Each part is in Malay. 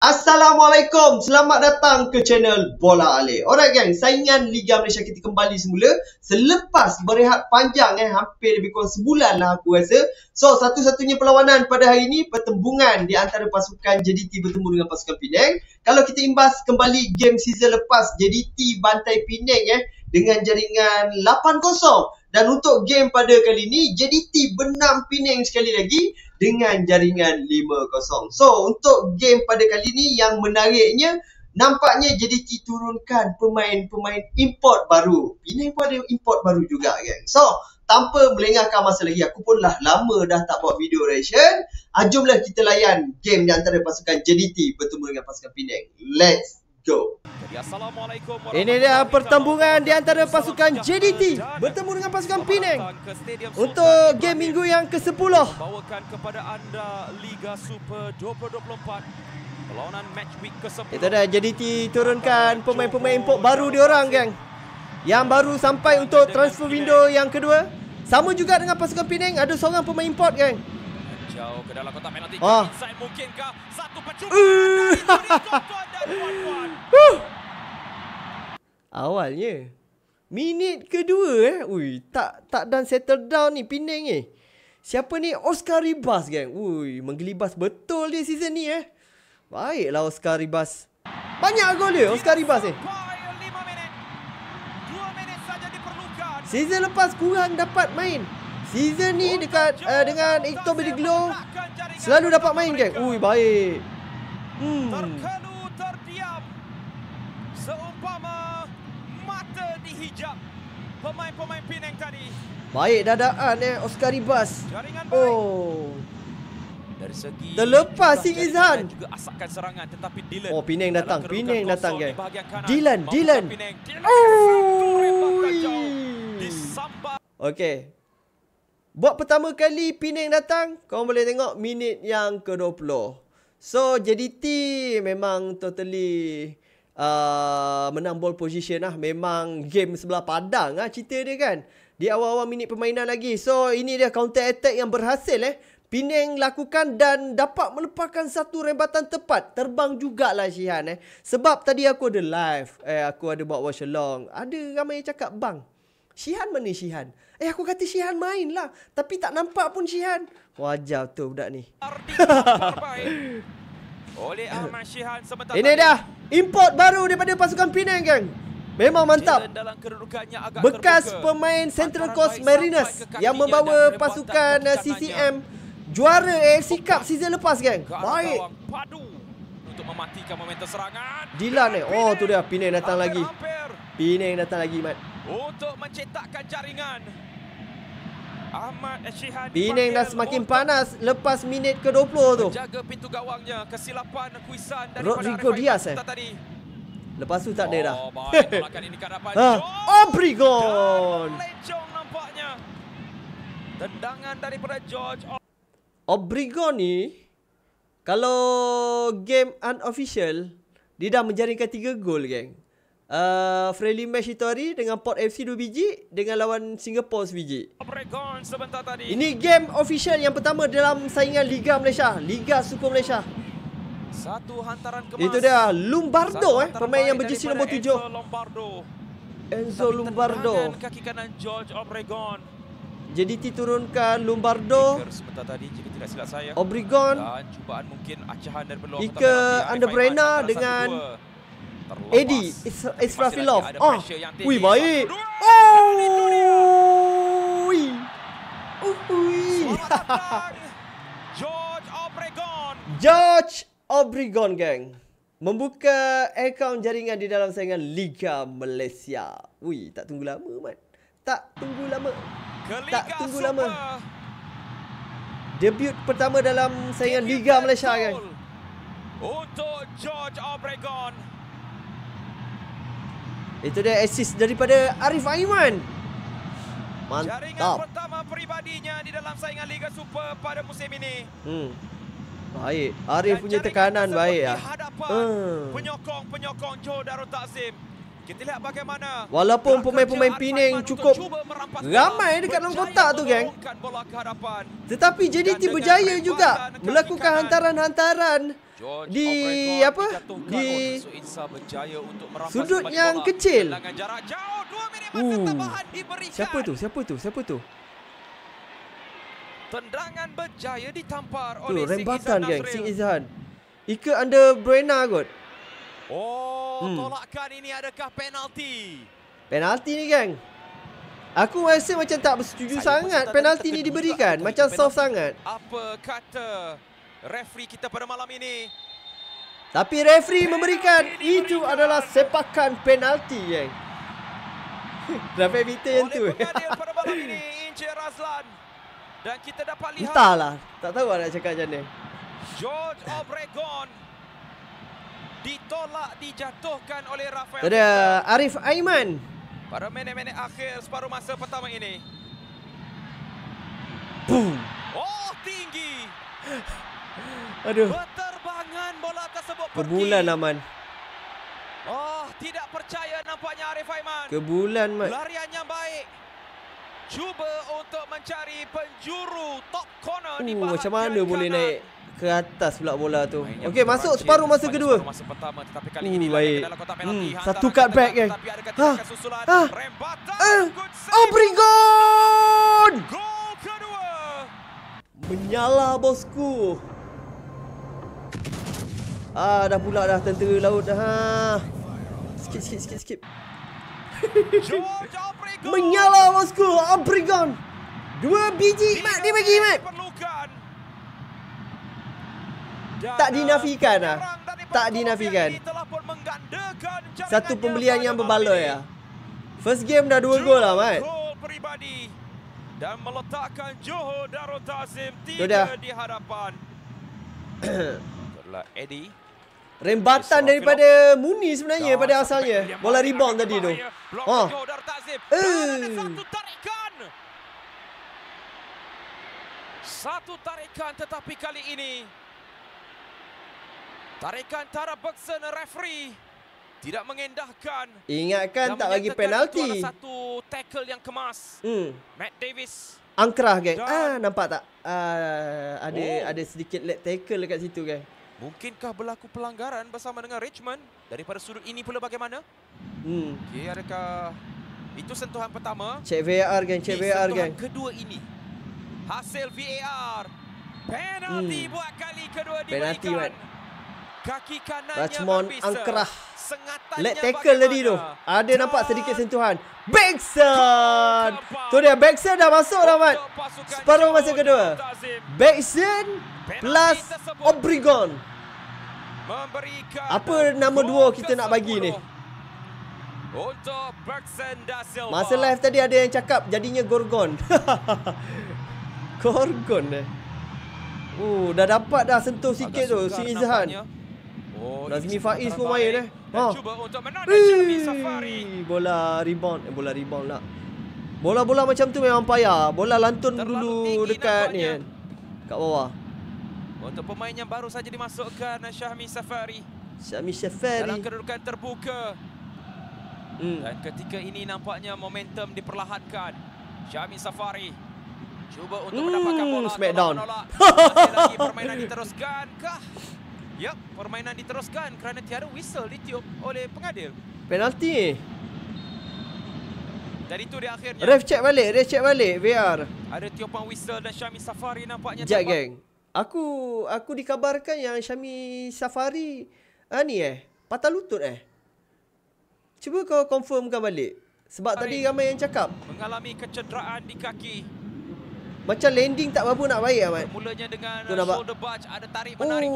Assalamualaikum, selamat datang ke channel Bola Alih. Alright gang, saingan Liga Malaysia kita kembali semula selepas berehat panjang hampir lebih kurang sebulan lah aku rasa. So satu-satunya perlawanan pada hari ini pertembungan di antara pasukan JDT bertemu dengan pasukan Penang. Kalau kita imbas kembali game season lepas, JDT bantai Penang dengan jaringan 8-0. Dan untuk game pada kali ini, JDT benam Penang sekali lagi dengan jaringan 5-0. So, untuk game pada kali ini yang menariknya, nampaknya JDT turunkan pemain-pemain import baru. Penang pun ada import baru juga kan. So, tanpa melengahkan masa lagi, aku pun lama dah tak buat video reaction. Jomlah kita layan game di antara pasukan JDT bertemu dengan pasukan Penang. Let's go. Ini dia pertembungan di antara pasukan JDT bertemu dengan pasukan Penang untuk game minggu yang ke-10. Bawakan kepada anda Liga Super 2024. Perlawanan match week ke-10. Itu dah JDT turunkan pemain-pemain import baru diorang geng. Yang baru sampai untuk transfer window yang kedua. Sama juga dengan pasukan Penang, ada seorang pemain import geng. Jauh ke dalam kotak penalti. Inside mungkinkah satu percubaan Awalnya minit kedua ui tak dan settle down ni Penang ni. Siapa ni? Oscar Ribas geng. Ui, menggelibas betul dia season ni Baiklah Oscar Ribas. Banyak gol dia Oscar Ribas ni. 5 minit. 2 minit saja diperlukan. Season lepas kurang dapat main. Season ni dekat dengan Hector Bellegarde selalu dapat main geng. Ui, baik. Terkelu terdiam. Seumpama mata dihijab pemain-pemain Penang tadi. Baik dadaan Oscar Ribas. Oh. Dari segi terlepas si Izhan juga asakan serangan, tetapi Dylan. Oh, Penang datang geng. Dylan. Okey. Buat pertama kali Penang datang, korang boleh tengok minit yang ke-20. So JDT memang totally menang ball position lah. Memang game sebelah padang cerita dia kan. Di awal-awal minit permainan lagi. So ini dia counter attack yang berhasil Penang lakukan dan dapat melepaskan satu rembatan tepat. Terbang jugalah Shihan Sebab tadi aku ada live, aku ada buat watch along. Ada ramai yang cakap, bang, Shihan mana Shihan? Aku kata Shihan main lah, tapi tak nampak pun Shihan. Wajar tu budak ni. Oleh Ahmad Shihan sebentar. Ini dah import baru daripada pasukan Penang geng. Memang mantap. Bekas pemain Central Coast Mariners yang membawa pasukan CCM juara AFC Cup season lepas geng. Baik. Untuk mematikan momentum serangan. Dylan oh tu dia Penang datang lagi. Penang datang lagi Mat. Untuk mencetakkan jaringan. Ahmad Shihan Penang dah semakin panas lepas minit ke-20 tu. Jaga pintu gawangnya, kesilapan kuisan daripada Rodrigo Diaz tadi. Lepas tu tak ada dah. Obregon. Lencong nampaknya. Tendangan daripada George. Obregon ni kalau game unofficial dia dah menjaringkan 3 gol geng. Friendly match itu hari dengan Port FC 2 biji, dengan lawan Singapore sebiji. Obregon sebentar tadi. Ini game official yang pertama dalam saingan Liga Malaysia, Liga Super Malaysia. Satu hantaran kemas. Itu dia Lombardo pemain yang berjersey nombor 7. Enzo Lombardo. Kaki kanan George Obregon. JDT turunkan Lombardo sebentar tadi jika tidak silap saya. Obregon. Dan cubaan mungkin acahan dari peluang Ika Underbrena dengan Eddie Israfilov. Wih baik. George Obregon. George Obregon geng membuka akaun jaringan di dalam saingan Liga Malaysia. Wih, tak tunggu lama Mat. Tak tunggu lama. Debut pertama dalam saingan Liga Malaysia geng. Untuk George Obregon. Itu dia assist daripada Arif Aiman. Mantap. Jaringan pertama peribadinya di dalam saingan Liga Super pada musim ini. Baik. Arif punya tekanan baik ya. Penyokong Johor Darul Takzim. Kita lihat bagaimana. Walaupun pemain-pemain Penang cukup ramai dekat dalam kotak tu geng, tetapi JDT berjaya juga melakukan hantaran-hantaran di apa? Di sudut yang kecil. Siapa tu? Tendangan berjaya ditampar Tu oleh rembatan geng, Nazril. Sing Izhan. Ika under Brena kot. Tolakan ini adakah penalti? Penalti ni geng. Aku rasa macam tak bersetuju sangat penalti ni diberikan. Macam soft sangat. Apa kata referee kita pada malam ini? Tapi referee memberikan itu adalah sepakan penalti geng. Rafael Victor yang tu. Oleh pengadil pada malam ini, Encik Razlan. Dan kita dapat lihat Entahlah, tak tahu nak cakap macam mana. George Obregon ditolak, dijatuhkan oleh Rafael Ada Arif Aiman. pada minit-minit akhir separuh masa pertama ini. Boom. Oh, tinggi. Aduh, Berterbangan bola tersebut kebulan pergi. Aman. Oh, tidak percaya nampaknya Arif Aiman. Kebulan Mat. Larian yang baik. Cuba untuk mencari penjuru top corner di bahagian Macam mana boleh kanan. naik ke atas pula bola tu. Mainnya Okey, masuk terakhir separuh masa pada kedua. separuh masa pertama, tetapi kali ini baik. ke dalam kotak penalti. Satu Hantaran cut back, tegak, geng. tetapi adakah tindakan susulan? Rembatan, good save. Obregon! Gol kedua. Menyala bosku. Dah pula dah tentera laut dah. Skip. George Obregon. Menyala bosku, Obregon. 2 biji Mat dia bagi Mat. Diperlukan. Tak dinafikan lah. Tak dinafikan. Satu pembelian yang berbaloi lah. First game dah 2 gol lah Mat. Gol peribadi dan meletakkan Johor Darul Ta'zim Tu dah. 3 di hadapan. Itulah Eddie. Rembatan daripada Muni sebenarnya pada asalnya. Bola rebound tadi tu. Johor Darul Ta'zim. Dan ada satu tarikan. Satu tarikan, tetapi kali ini tarikan Tara Bergson referee tidak mengendahkan. Ingatkan Dan tak bagi menyatakan penalti. itu adalah satu tackle yang kemas. Matt Davis. Angkrah geng. Dan- Nampak tak? Ada sedikit leg tackle dekat situ geng. Mungkinkah berlaku pelanggaran bersama dengan Richmond? Daripada sudut ini pula bagaimana? Okey, adakah itu sentuhan pertama? Cek VAR geng, cek VAR geng. Sentuhan kedua ini. Hasil VAR. Penalti buat kali kedua Penalti, diberikan. Mat. Kaki kanannya Rachmon berbisa. angkrah. Sengatannya Leg tackle tadi tu. bagaimana? Ada nampak Dan sedikit sentuhan. Begson. keempat Tu dia Begson dah masuk dah Mat. untuk pasukan Separuh masa Johor kedua. Darul Ta'zim. Begson plus tersebut Obregon. Memberikan Apa nama gol dua kita nak bagi ni? Untuk Bergson da Silva. Masa live tadi ada yang cakap jadinya Gorgon. Gorgon dah dapat dah sentuh sikit tu Sing Izhan. Nazmi Faiz pun main Cuba untuk menada Syami Safari. Bola rebound lah. Bola-bola macam tu memang payah. Bola lantun Terlalu dulu tinggi dekat ni nampaknya. kan. Kat bawah. Untuk pemain yang baru saja dimasukkan, Syami Safari Syami dalam Safari. kedudukan terbuka. Dan ketika ini nampaknya momentum diperlahankan. Syami Safari cuba untuk mendapatkan bola. Smackdown. Masih lagi permainan diteruskan kah? Yap, permainan diteruskan kerana tiada whistle ditiup oleh pengadil. Penalti ni. Dan itu dia akhirnya. Ref check balik VAR. Ada tiupan whistle dan Syami Safari nampaknya Sekejap geng. Aku dikabarkan yang Syami Safari patah lutut Cuba kau confirmkan balik. Sebab tadi ramai yang cakap mengalami kecederaan di kaki. macam landing tak berapa nak baik Ahmad. Mulanya dengan Tu nampak. shoulder barge, ada tarik menarik.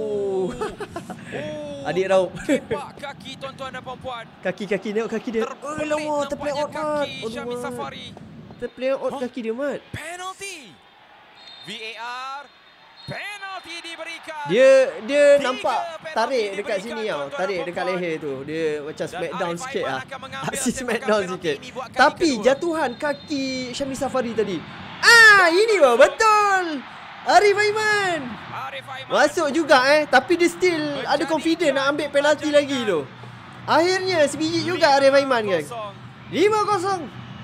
Adik Raup. Kepak kaki tuan-tuan dan puan-puan. Kaki tengok kaki dia. Terpelik terplay nampaknya out Mat. kaki Syami Safari. Terplay out kaki dia Mat. Penalti. VAR. Penalti diberikan. Dia nampak penalti tarik dekat diberikan, sini tau. tuan-tuan Tarik dan dekat puan-puan. leher tu. Dia macam Dan smackdown Arif sikit Aiman lah. akan mengambil Aksi tembakan smackdown penalti sikit. ini buat kali Tapi kedua. jatuhan kaki Syami Safari tadi. Ini betul. Arif Aiman. Arif Aiman. Masuk juga tapi dia still ada confident nak ambil penalti lagi tu. Akhirnya sebiji juga Arif Aiman geng. 5-0.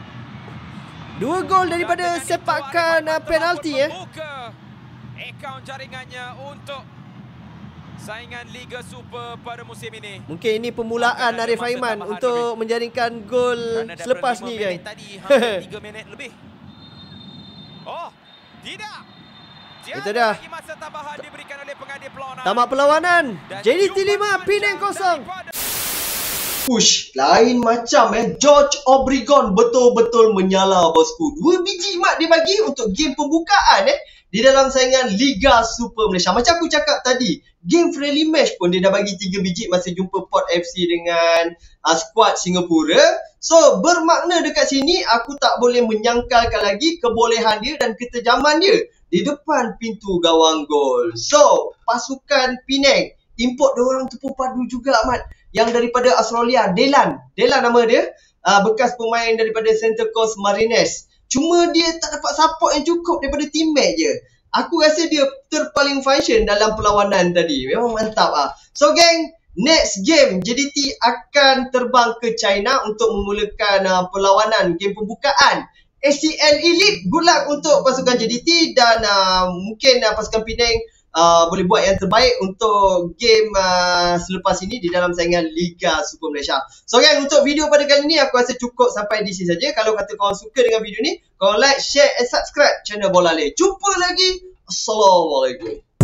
2 gol daripada sepakan penalti Akaun jaringannya untuk saingan Liga Super pada musim ini. Mungkin ini permulaan Arif Aiman untuk menjaringkan gol selepas ni, geng. Tadi hampir 3 minit lebih. Oh, tidak. Itu dah. Lagi masa tambahan diberikan oleh pengadil perlawanan. Tamat perlawanan. JDT 5, Penang 0. Push, lain macam George Obregon betul-betul menyala bosku. 2 biji mat dia bagi untuk game pembukaan di dalam saingan Liga Super Malaysia. Macam aku cakap tadi, game friendly match pun dia dah bagi 3 biji masa jumpa Port FC dengan skuad Singapura. So bermakna dekat sini aku tak boleh menyangkalkan lagi kebolehan dia dan ketejaman dia di depan pintu gawang gol. So pasukan Penang import diorang tepung padu juga, Ahmad, yang daripada Australia, Delan nama dia, bekas pemain daripada Central Coast Mariners. Cuma dia tak dapat support yang cukup daripada teammate je. Aku rasa dia terpaling function dalam perlawanan tadi. Memang mantap ah. So geng, next game JDT akan terbang ke China untuk memulakan perlawanan game pembukaan ACL Elite. Good luck untuk pasukan JDT dan mungkin pasukan Penang boleh buat yang terbaik untuk game selepas ini di dalam saingan Liga Super Malaysia. So guys, untuk video pada kali ni aku rasa cukup sampai di sini saja. Kalau kata korang suka dengan video ni, korang like, share and subscribe channel Bola Le. Jumpa lagi. Assalamualaikum.